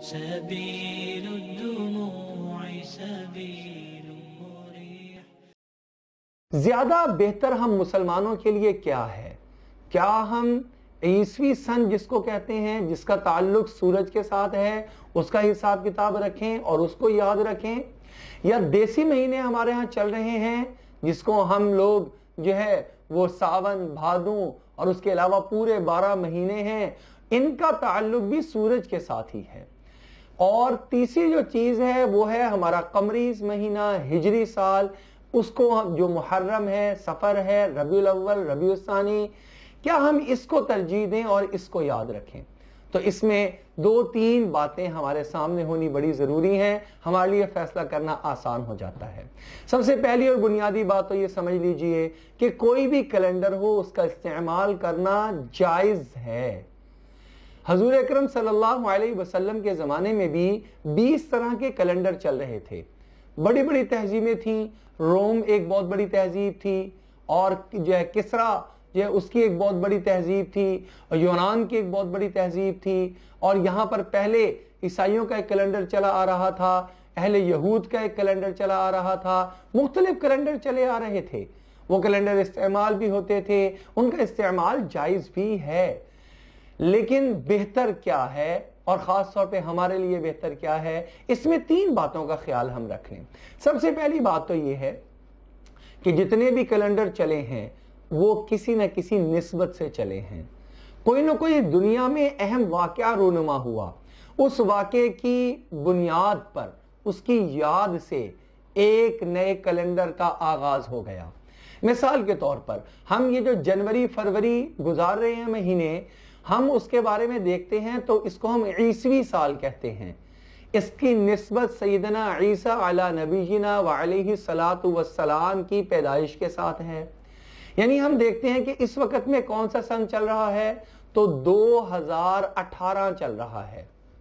سبيل الدموع سبيل مريح۔ زیادہ بہتر ہم مسلمانوں کے لیے کیا ہے؟ کیا ہم عیسوی سن جس کو کہتے ہیں، جس کا تعلق سورج کے ساتھ ہے، اس کا حساب کتاب رکھیں اور اس کو یاد رکھیں، یا دیسی مہینے ہمارے ہاں چل رہے ہیں جس کو ہم لوگ جو ہے وہ ساون، بھادوں اور اس کے علاوہ پورے 12 مہینے ہیں، ان کا تعلق بھی سورج کے ساتھ ہی ہے۔ اور تیسری جو چیز ہے وہ ہے ہمارا قمری مہینہ، ہجری سال، اس کو جو محرم ہے، سفر ہے، ربیع الاول، ربیع الثانی، کیا ہم اس کو ترجیح دیں اور اس کو یاد رکھیں؟ تو اس میں 2-3 باتیں ہمارے سامنے ہونی بڑی ضروری ہیں، ہمارے لیے فیصلہ کرنا آسان ہو جاتا ہے۔ سب سے پہلی اور بنیادی بات تو یہ سمجھ لیجئے کہ کوئی بھی کیلنڈر ہو اس کا استعمال کرنا جائز ہے۔ حضور اکرم صلی اللہ علیہ وسلم کے زمانے میں بھی 20 طرح کے کیلنڈر چل رہے تھے۔ بڑی بڑی تہذیبیں تھیں، روم ایک بہت بڑی تہذیب تھی، اور جو ہے کسرا اس کی ایک بہت بڑی تہذیب تھی، اور یونان کی ایک بہت بڑی تہذیب تھی، اور یہاں پر پہلے عیسائیوں کا ایک کیلنڈر چلا آ رہا تھا، اہل یہود کا ایک کیلنڈر چلا آ رہا تھا، مختلف کیلنڈر چلے آ رہے تھے۔ وہ کیلنڈر استعمال بھی ہوتے تھے، ان کا استعمال جائز بھی ہے، لیکن بہتر کیا ہے اور خاص طور پہ ہمارے لیے بہتر کیا ہے، اس میں 3 باتوں کا خیال ہم رکھ لیں۔ سب سے پہلی بات تو یہ ہے کہ جتنے بھی کیلنڈر چلے ہیں وہ کسی نہ کسی نسبت سے چلے ہیں، کوئی نہ کوئی دنیا میں اہم واقعہ رونما ہوا، اس واقعے کی بنیاد پر، اس کی یاد سے ایک نئے کیلنڈر کا آغاز ہو گیا۔ مثال کے طور پر ہم یہ جو جنوری فروری گزار رہے ہیں مہینے، ہم اس کے بارے میں دیکھتے ہیں تو اس کو ہم عیسوی سال کہتے ہیں۔ اس کی نسبت سیدنا عیسیٰ علی نبینا وعلیہ الصلاۃ والسلام کی پیدائش کے ساتھ ہے۔ یعنی ہم دیکھتے ہیں کہ اس وقت میں کون سا سن چل رہا ہے، تو 2018 چل رہا ہے۔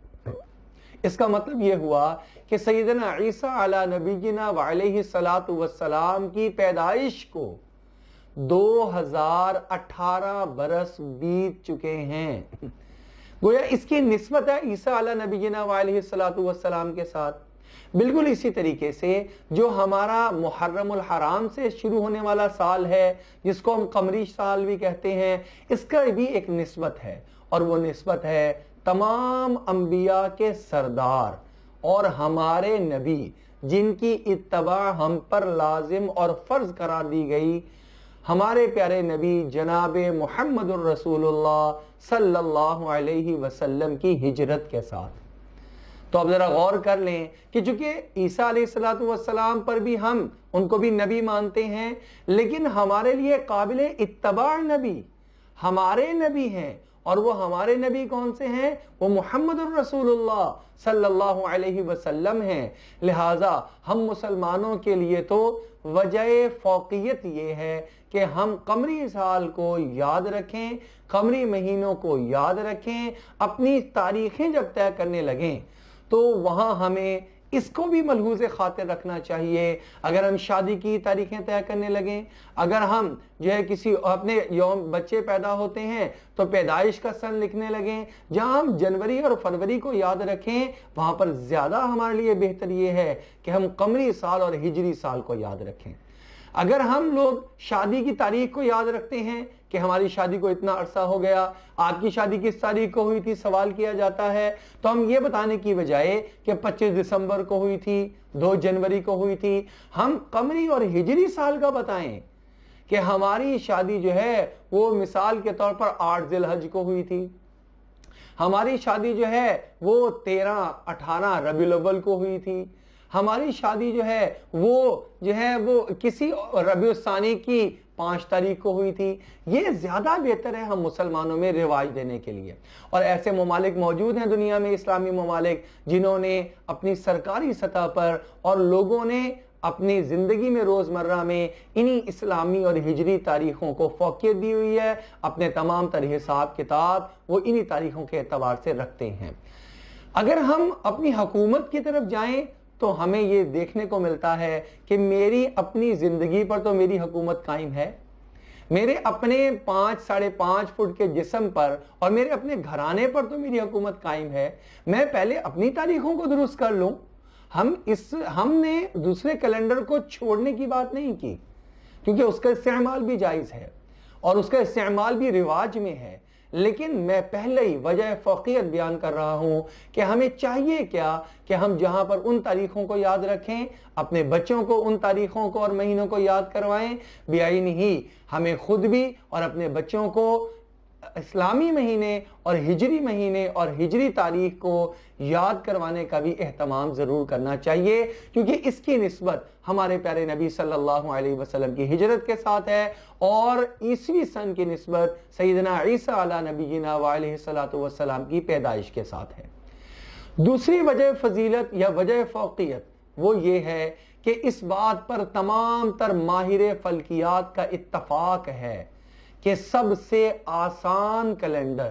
اس کا مطلب یہ ہوا کہ سیدنا عیسیٰ علی نبینا وعلیہ الصلاۃ والسلام کی پیدائش کو 2018 برس بیت چکے ہیں۔ گویا اس کی نسبت ہے عیسیٰ علی نبینا وعلیہ الصلاۃ والسلام کے ساتھ۔ بالکل اسی طریقے سے جو ہمارا محرم الحرام سے شروع ہونے والا سال ہے، جس کو ہم قمری سال بھی کہتے ہیں، اس کا بھی ایک نسبت ہے، اور وہ نسبت ہے تمام انبیاء کے سردار اور ہمارے نبی جن کی اتباع ہم پر لازم اور فرض قرار دی گئی، ہمارے پیارے نبی جناب محمد الرسول اللہ صلی اللہ علیہ وسلم کی ہجرت کے ساتھ۔ تو اب ذرا غور کر لیں کہ چونکہ عیسیٰ علیہ السلام پر بھی ہم ان کو بھی نبی مانتے ہیں، لیکن ہمارے لیے قابل اتباع نبی ہمارے نبی ہیں، اور وہ ہمارے نبی کون سے ہیں؟ وہ محمد الرسول اللہ صلی اللہ علیہ وسلم ہیں۔ لہٰذا ہم مسلمانوں کے لیے تو وجہ فوقیت یہ ہے کہ ہم قمری سال کو یاد رکھیں، قمری مہینوں کو یاد رکھیں، اپنی تاریخیں جب طے کرنے لگیں تو وہاں ہمیں اس کو بھی ملحوظ خاطر رکھنا چاہیے۔ اگر ہم شادی کی تاریخیں طے کرنے لگیں، اگر ہم جو ہے کسی اپنے یوم بچے پیدا ہوتے ہیں تو پیدائش کا سن لکھنے لگیں، جہاں ہم جنوری اور فروری کو یاد رکھیں وہاں پر زیادہ ہمارے لیے بہتر یہ ہے کہ ہم قمری سال اور ہجری سال کو یاد رکھیں۔ اگر ہم لوگ شادی کی تاریخ کو یاد رکھتے ہیں کہ ہماری شادی کو اتنا عرصہ ہو گیا، آپ کی شادی کس تاریخ کو ہوئی تھی سوال کیا جاتا ہے، تو ہم یہ بتانے کی بجائے کہ 25 دسمبر کو ہوئی تھی، 2 جنوری کو ہوئی تھی، ہم قمری اور ہجری سال کا بتائیں کہ ہماری شادی جو ہے وہ مثال کے طور پر 8 ذی الحج کو ہوئی تھی، ہماری شادی جو ہے وہ 13-18 ربیع الاول کو ہوئی تھی، ہماری شادی جو ہے وہ کسی ربیع الثانی کی 5 تاریخ کو ہوئی تھی۔ یہ زیادہ بہتر ہے ہم مسلمانوں میں رواج دینے کے لیے۔ اور ایسے ممالک موجود ہیں دنیا میں، اسلامی ممالک، جنہوں نے اپنی سرکاری سطح پر اور لوگوں نے اپنی زندگی میں روزمرہ میں انہی اسلامی اور ہجری تاریخوں کو فوقیت دی ہوئی ہے، اپنے تمام تر حساب کتاب وہ انہی تاریخوں کے اعتبار سے رکھتے ہیں۔ اگر ہم اپنی حکومت کی طرف جائیں تو ہمیں یہ دیکھنے کو ملتا ہے کہ میری اپنی زندگی پر تو میری حکومت قائم ہے، میرے اپنے 5-5.5 فٹ کے جسم پر اور میرے اپنے گھرانے پر تو میری حکومت قائم ہے، میں پہلے اپنی تاریخوں کو درست کر لوں۔ ہم نے دوسرے کیلنڈر کو چھوڑنے کی بات نہیں کی، کیونکہ اس کا استعمال بھی جائز ہے اور اس کا استعمال بھی رواج میں ہے، لیکن میں پہلے ہی وجہ فوقیت بیان کر رہا ہوں کہ ہمیں چاہیے کیا کہ ہم جہاں پر ان تاریخوں کو یاد رکھیں، اپنے بچوں کو ان تاریخوں کو اور مہینوں کو یاد کروائیں، بیائن ہی ہمیں خود بھی اور اپنے بچوں کو اسلامی مہینے اور ہجری تاریخ کو یاد کروانے کا بھی اہتمام ضرور کرنا چاہیے، کیونکہ اس کی نسبت ہمارے پیارے نبی صلی اللہ علیہ وسلم کی ہجرت کے ساتھ ہے اور عیسوی سن کی نسبت سیدنا عیسیٰ علیہ نبینا وعلیہ السلام کی پیدائش کے ساتھ ہے۔ دوسری وجہ فضیلت یا وجہ فوقیت وہ یہ ہے کہ اس بات پر تمام تر ماہر فلکیات کا اتفاق ہے کہ سب سے آسان کیلنڈر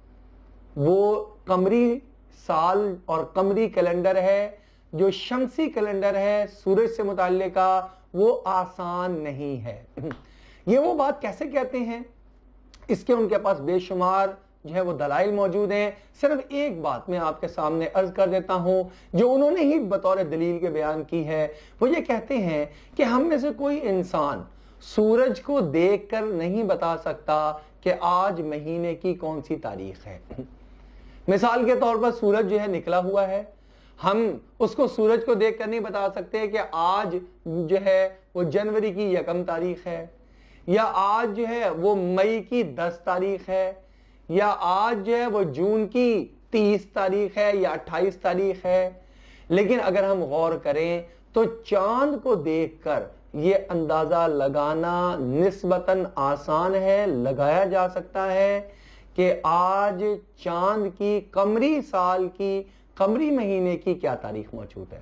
وہ قمری سال اور قمری کیلنڈر ہے، جو شمسی کیلنڈر ہے سورج سے متعلقہ وہ آسان نہیں ہے۔ یہ وہ بات کیسے کہتے ہیں؟ اس کے ان کے پاس بے شمار جو ہے وہ دلائل موجود ہیں، صرف ایک بات میں آپ کے سامنے عرض کر دیتا ہوں جو انہوں نے ہی بطور دلیل کے بیان کی ہے۔ وہ یہ کہتے ہیں کہ ہم میں سے کوئی انسان سورج کو دیکھ کر نہیں بتا سکتا کہ آج مہینے کی کون سی تاریخ ہے۔ مثال کے طور پر سورج جو ہے نکلا ہوا ہے، ہم اس کو سورج کو دیکھ کر نہیں بتا سکتے کہ آج جو ہے وہ جنوری کی 1 تاریخ ہے، یا آج جو ہے وہ مئی کی 10 تاریخ ہے، یا آج جو ہے وہ جون کی 30 تاریخ ہے یا 28 تاریخ ہے۔ لیکن اگر ہم غور کریں تو چاند کو دیکھ کر یہ اندازہ لگانا نسبتاً آسان ہے، لگایا جا سکتا ہے کہ آج چاند کی قمری سال کی قمری مہینے کی کیا تاریخ موجود ہے۔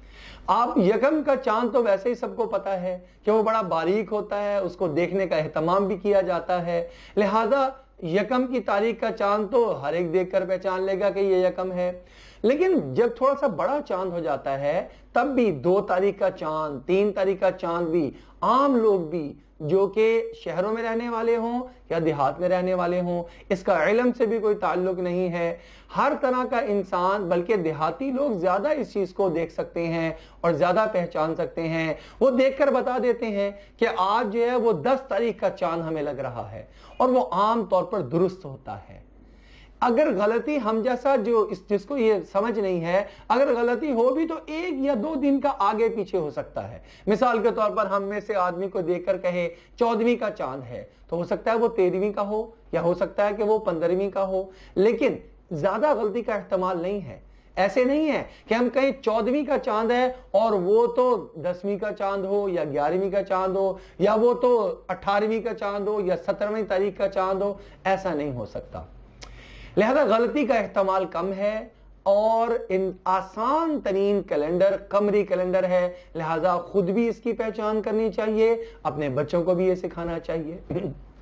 آپ 1 کا چاند تو ویسے ہی سب کو پتا ہے کہ وہ بڑا باریک ہوتا ہے، اس کو دیکھنے کا اہتمام بھی کیا جاتا ہے، لہذا 1 کی تاریخ کا چاند تو ہر ایک دیکھ کر پہچان لے گا کہ یہ 1 ہے۔ لیکن جب تھوڑا سا بڑا چاند ہو جاتا ہے تب بھی 2 تاریخ کا چاند، 3 تاریخ کا چاند بھی عام لوگ بھی جو کہ شہروں میں رہنے والے ہوں یا دیہات میں رہنے والے ہوں، اس کا علم سے بھی کوئی تعلق نہیں ہے، ہر طرح کا انسان بلکہ دیہاتی لوگ زیادہ اس چیز کو دیکھ سکتے ہیں اور زیادہ پہچان سکتے ہیں، وہ دیکھ کر بتا دیتے ہیں کہ آج جو ہے وہ 10 تاریخ کا چاند ہمیں لگ رہا ہے، اور وہ عام طور پر درست ہوتا ہے۔ اگر غلطی ہم جیسا جس کو یہ سمجھ نہیں ہے، اگر غلطی ہو بھی تو 1 یا 2 دن کا آگے پیچھے ہو سکتا ہے۔ مثال کے طور پر ہم میں سے آدمی کو دیکھ کر کہے 14ویں کا چاند ہے تو ہو سکتا ہے وہ 13ویں کا ہو، یا ہو سکتا ہے کہ وہ 15ویں کا ہو، لیکن زیادہ غلطی کا احتمال نہیں ہے۔ ایسے نہیں ہے کہ ہم کہیں 14ویں کا چاند ہے اور وہ تو 10ویں کا چاند ہو یا 11ویں کا چاند ہو، یا وہ تو 18ویں کا چاند ہو یا 17ویں تاریخ کا چاند ہو، ایسا نہیں ہو سکتا۔ لہذا غلطی کا احتمال کم ہے اور آسان ترین کیلنڈر قمری کیلنڈر ہے، لہذا خود بھی اس کی پہچان کرنی چاہیے، اپنے بچوں کو بھی یہ سکھانا چاہیے۔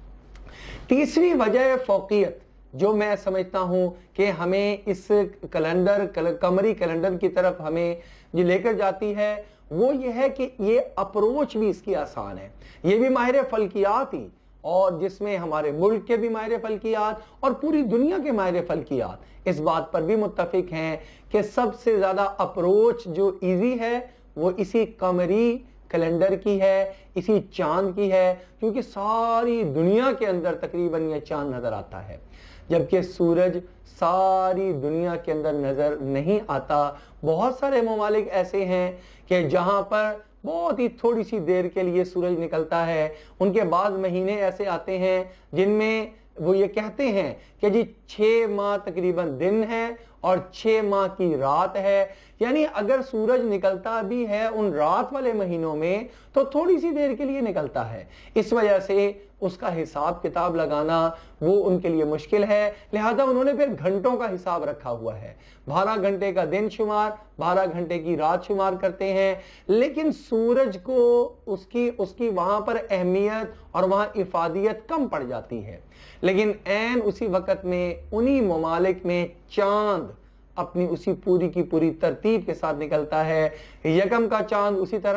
تیسری وجہ فوقیت جو میں سمجھتا ہوں کہ ہمیں اس قمری کیلنڈر کی طرف ہمیں جو لے کر جاتی ہے وہ یہ ہے کہ یہ اپروچ بھی اس کی آسان ہے۔ یہ بھی ماہر فلکیات ہی، اور جس میں ہمارے ملک کے بھی ماہر فلکیات اور پوری دنیا کے ماہر فلکیات اس بات پر بھی متفق ہیں کہ سب سے زیادہ اپروچ جو ایزی ہے وہ اسی قمری کیلنڈر کی ہے، اسی چاند کی ہے، کیونکہ ساری دنیا کے اندر تقریباً یہ چاند نظر آتا ہے، جبکہ سورج ساری دنیا کے اندر نظر نہیں آتا۔ بہت سارے ممالک ایسے ہیں کہ جہاں پر بہت ہی تھوڑی سی دیر کے لیے سورج نکلتا ہے، ان کے بعض مہینے ایسے آتے ہیں جن میں وہ یہ کہتے ہیں کہ جی 6 ماہ تقریباً دن ہے اور 6 ماہ کی رات ہے، یعنی اگر سورج نکلتا بھی ہے ان رات والے مہینوں میں تو تھوڑی سی دیر کے لیے نکلتا ہے، اس وجہ سے اس کا حساب کتاب لگانا وہ ان کے لیے مشکل ہے، لہذا انہوں نے پھر گھنٹوں کا حساب رکھا ہوا ہے، 12 گھنٹے کا دن شمار، 12 گھنٹے کی رات شمار کرتے ہیں۔ لیکن سورج کو اس کی وہاں پر اہمیت اور وہاں افادیت کم پڑ جاتی ہے، لیکن عین اسی وقت میں انہی ممالک میں چاند اپنی اسی پوری کی پوری ترتیب کے ساتھ نکلتا ہے۔ 1 کا چاند اسی طرح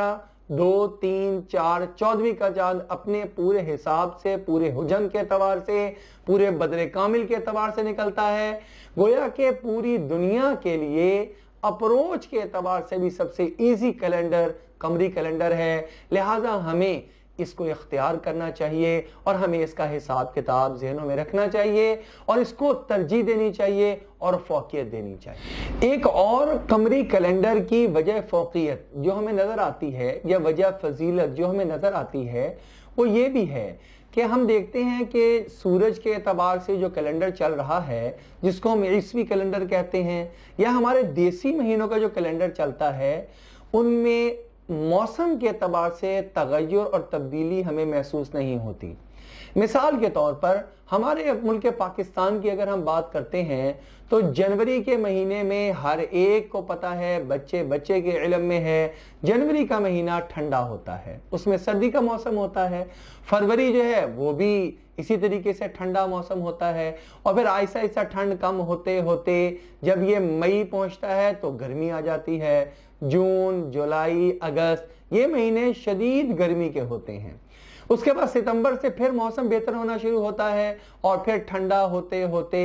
2, 3, 4, 14वीं का चांद अपने पूरे हिसाब से, पूरे हुजन के एतबार से, पूरे बदर कामिल के एतबार से निकलता है। गोया कि पूरी दुनिया के लिए अप्रोच के एतबार से भी सबसे इजी कैलेंडर कमरी कैलेंडर है। लिहाजा हमें इसको इख्तियार करना चाहिए और हमें इसका हिसाब किताब ज़हनों में रखना चाहिए और इसको तरजीह देनी चाहिए और फौकियत देनी चाहिए। एक और कमरी कैलेंडर की वजह फौकियत जो हमें नज़र आती है या वजह फजीलत जो हमें नज़र आती है वो ये भी है कि हम देखते हैं कि सूरज के एतबार से जो कैलेंडर चल रहा है, जिसको हम ईसवी कैलेंडर कहते हैं, या हमारे देसी महीनों का जो कैलेंडर चलता है, उनमें मौसम के एतबार से तगय्युर और तब्दीली हमें महसूस नहीं होती। मिसाल के तौर पर हमारे मुल्क पाकिस्तान की अगर हम बात करते हैं तो जनवरी के महीने में हर एक को पता है, बच्चे बच्चे के इल्म में है, जनवरी का महीना ठंडा होता है, उसमें सर्दी का मौसम होता है। फरवरी जो है वो भी इसी तरीके से ठंडा मौसम होता है और फिर आहिस्ता आहिस्ता ठंड कम होते होते जब ये मई पहुंचता है तो गर्मी आ जाती है। जून, जुलाई, अगस्त ये महीने शदीद गर्मी के होते हैं। उसके बाद सितंबर से फिर मौसम बेहतर होना शुरू होता है और फिर ठंडा होते होते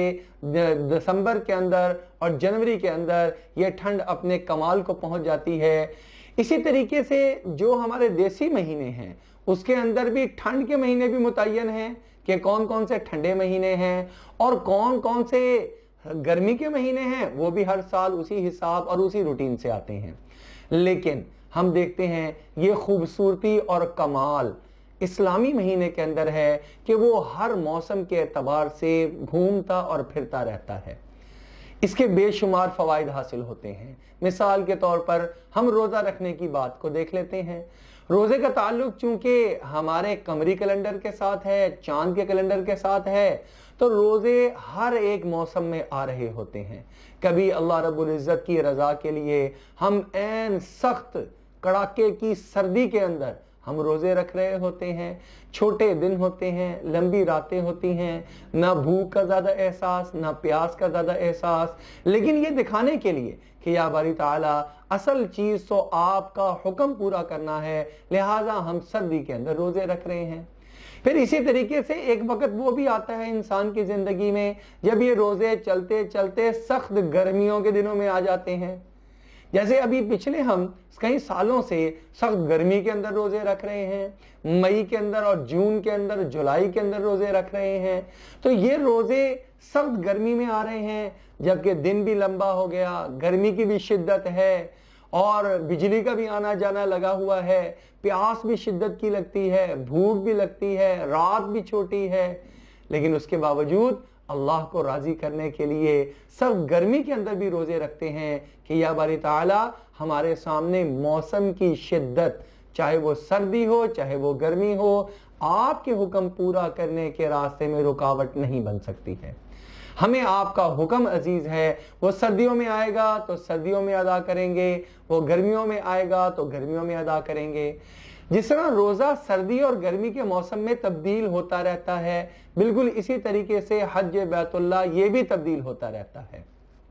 दिसंबर के अंदर और जनवरी के अंदर ये ठंड अपने कमाल को पहुंच जाती है। इसी तरीके से जो हमारे देसी महीने हैं उसके अंदर भी ठंड के महीने भी मुतय्यन हैं कि कौन कौन से ठंडे महीने हैं और कौन कौन से गर्मी के महीने हैं, वो भी हर साल उसी हिसाब और उसी रूटीन से आते हैं। लेकिन हम देखते हैं ये खूबसूरती और कमाल इस्लामी महीने के अंदर है कि वो हर मौसम के एतबार से घूमता और फिरता रहता है। इसके बेशुमार फवाइद हासिल होते हैं। मिसाल के तौर पर हम रोज़ा रखने की बात को देख लेते हैं। रोज़े का ताल्लुक चूंकि हमारे कमरी कैलेंडर के साथ है, चांद के कैलेंडर के साथ है, तो रोज़े हर एक मौसम में आ रहे होते हैं। कभी अल्लाह रब्बुल इज़्ज़त की रज़ा के लिए हम ऐन सख्त कड़ाके की सर्दी के अंदर हम रोज़े रख रहे होते हैं। छोटे दिन होते हैं, लंबी रातें होती हैं, ना भूख का ज़्यादा एहसास, ना प्यास का ज़्यादा एहसास, लेकिन ये दिखाने के लिए कि या बारी ताला असल चीज़ तो आपका हुक्म पूरा करना है, लिहाजा हम सर्दी के अंदर रोज़े रख रहे हैं। फिर इसी तरीके से एक वक्त वो भी आता है इंसान की ज़िंदगी में जब ये रोज़े चलते चलते सख्त गर्मियों के दिनों में आ जाते हैं। जैसे अभी पिछले हम कई सालों से सख्त गर्मी के अंदर रोज़े रख रहे हैं, मई के अंदर और जून के अंदर, जुलाई के अंदर रोज़े रख रहे हैं। तो ये रोज़े सख्त गर्मी में आ रहे हैं, जबकि दिन भी लंबा हो गया, गर्मी की भी शिद्दत है और बिजली का भी आना जाना लगा हुआ है, प्यास भी शिद्दत की लगती है, भूख भी लगती है, रात भी छोटी है। लेकिन उसके बावजूद अल्लाह को राज़ी करने के लिए सब गर्मी के अंदर भी रोज़े रखते हैं कि या बारी ताला हमारे सामने मौसम की शिद्दत, चाहे वो सर्दी हो चाहे वो गर्मी हो, आपके हुक्म पूरा करने के रास्ते में रुकावट नहीं बन सकती है। हमें आपका हुक्म अजीज है, वो सर्दियों में आएगा तो सर्दियों में अदा करेंगे, वो गर्मियों में आएगा तो गर्मियों में अदा करेंगे। जिस तरह रोज़ा सर्दी और गर्मी के मौसम में तब्दील होता रहता है, बिल्कुल इसी तरीके से हज बैतुल्लाह ये भी तब्दील होता रहता है,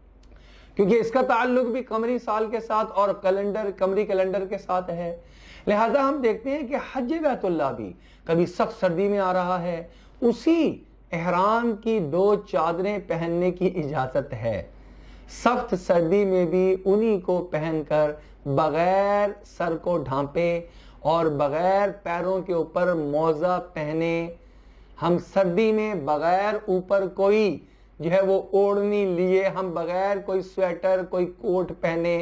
क्योंकि इसका ताल्लुक भी कमरी साल के साथ और कमरी कैलेंडर के साथ है। लिहाजा हम देखते हैं कि हज बैतुल्लाह भी कभी सख्त सर्दी में आ रहा है, उसी एहराम की 2 चादरें पहनने की इजाज़त है। सख्त सर्दी में भी उन्हीं को पहनकर बगैर सर को ढांपे और बगैर पैरों के ऊपर मोजा पहने, हम सर्दी में बगैर ऊपर कोई जो है वो ओढ़नी लिए, हम बगैर कोई स्वेटर कोई कोट पहने,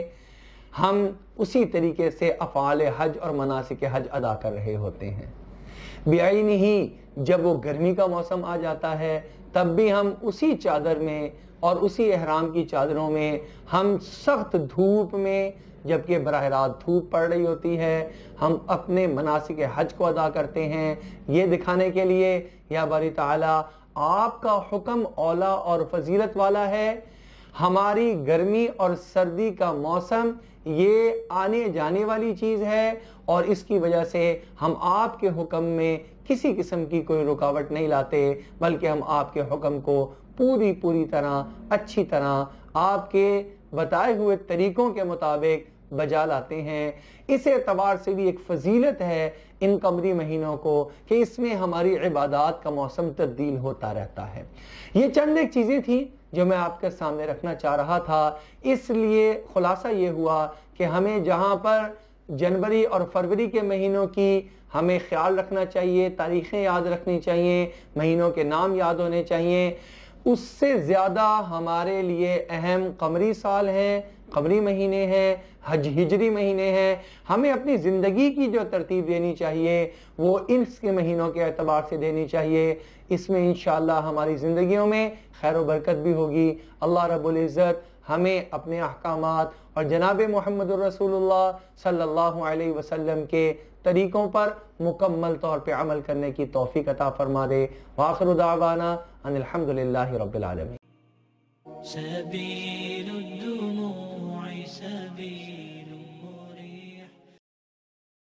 हम उसी तरीके से अफ़ाल हज और मनासिक हज अदा कर रहे होते हैं। बेआईन ही जब वो गर्मी का मौसम आ जाता है तब भी हम उसी चादर में और उसी एहराम की चादरों में हम सख्त धूप में, जबकि बराह रास्त धूप पड़ रही होती है, हम अपने मनासिक हज को अदा करते हैं, ये दिखाने के लिए या बारी ताला आपका हुक्म औला और फजीलत वाला है। हमारी गर्मी और सर्दी का मौसम ये आने जाने वाली चीज़ है और इसकी वजह से हम आपके हुक्म में किसी किस्म की कोई रुकावट नहीं लाते, बल्कि हम आपके हुक्म को पूरी तरह अच्छी तरह आपके बताए हुए तरीकों के मुताबिक بجا لاتے ہیں۔ اس اعتبار سے بھی ایک فضیلت ہے ان قمری مہینوں کو کہ اس میں ہماری عبادات کا موسم تبدیل ہوتا رہتا ہے۔ یہ چند ایک چیزیں تھیں جو میں آپ کے سامنے رکھنا چاہ رہا تھا، اس لیے خلاصہ یہ ہوا کہ ہمیں جہاں پر جنوری اور فروری کے مہینوں کی ہمیں خیال رکھنا چاہیے، تاریخیں یاد رکھنی چاہیے، مہینوں کے نام یاد ہونے چاہیے، اس سے زیادہ ہمارے لیے اہم قمری سال ہیں، قمری مہینے ہیں، ہجری مہینے ہیں۔ ہمیں اپنی زندگی کی جو ترتیب دینی چاہیے وہ اس کے مہینوں کے اعتبار سے دینی چاہیے۔ اس میں انشاءاللہ ہماری زندگیوں میں خیر و برکت بھی ہوگی۔ اللہ رب العزت ہمیں اپنے احکامات اور جناب محمد الرسول اللہ صلی اللہ علیہ وسلم کے طریقوں پر مکمل طور پہ عمل کرنے کی توفیق عطا فرما دے۔ وآخر دعوانا ان الحمدللہ رب العالمین۔ سبيل الدموع سبيل